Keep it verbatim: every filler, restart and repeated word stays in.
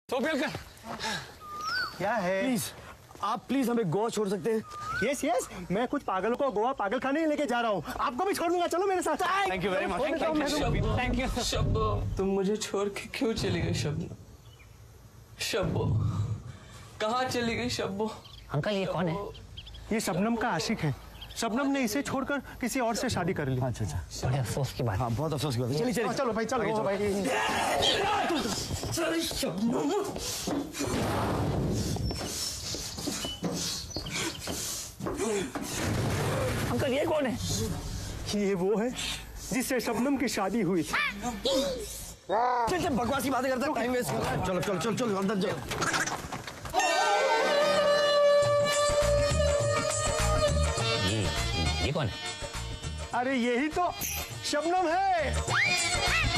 तो कर। क्या है? प्लीज आप प्लीज हमें गोवा छोड़ सकते हैं? यस यस, मैं कुछ पागलों को गोवा पागल खाने लेके जा रहा हूँ, आपको भी छोड़ दूंगा, चलो मेरे साथ। Thank you very much. Thank you. Shabbo, तुम मुझे छोड़ के क्यों चली गई शब्नम? शब्बो, कहाँ चली गई शब्बो? अंकल ये कौन है? ये शबनम का आशिक है। शबनम ने इसे छोड़कर किसी और से शादी कर ली। अच्छा अच्छा, बड़े अफसोस की बात। हाँ बहुत अफसोस की बात है। चलिए चलिए चलो भाई, चलो भाई। अंकल ये कौन है? ये वो है जिससे शबनम की शादी हुई। चल चल, बकवासी बातें करता है, टाइम वेस्ट कर रहा है। चलो चलो चलो चलो अंदर जाओ। ये ये कौन है? अरे यही तो शबनम है।